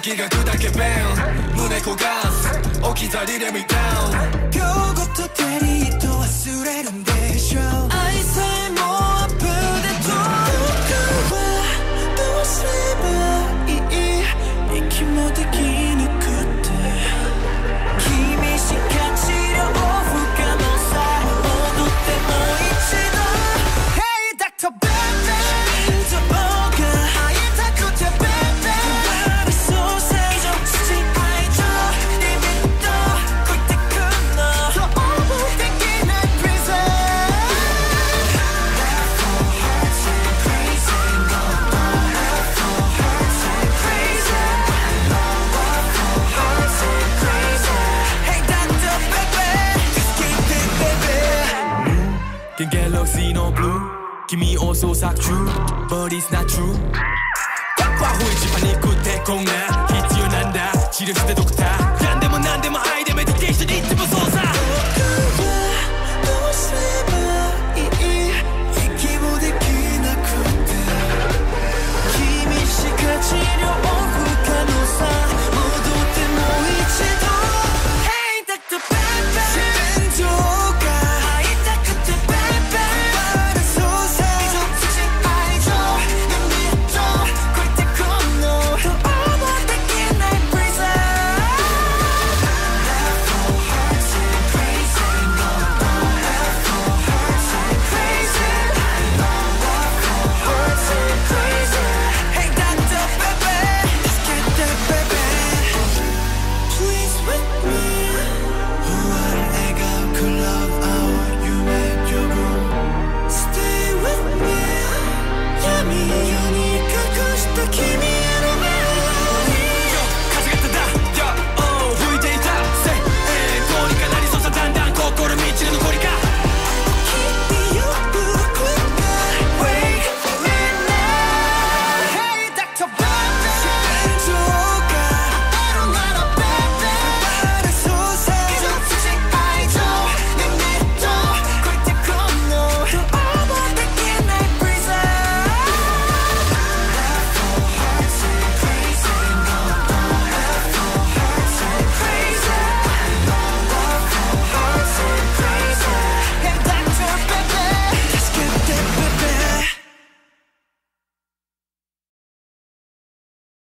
息が砕け弁胸焦がす置き去りで見ダウン今日ごとデリート忘れるんでしょ愛さえもアップデート僕はどうすればいい息もできなくて君しか治療不可能さ戻ってもう一度 Hey Dr. BeBe と僕会いたくて BeBe そう正常父愛情リミット超えてくのそうできない Prison Left for hearts and crazy No more left for hearts and crazy No more for hearts and crazy Hey Dr. BeBe Just keep it baby Can get lousy no blue君を捜索中 But it's not true カッパホイジパニックってこんな必要なんだ治療してドクター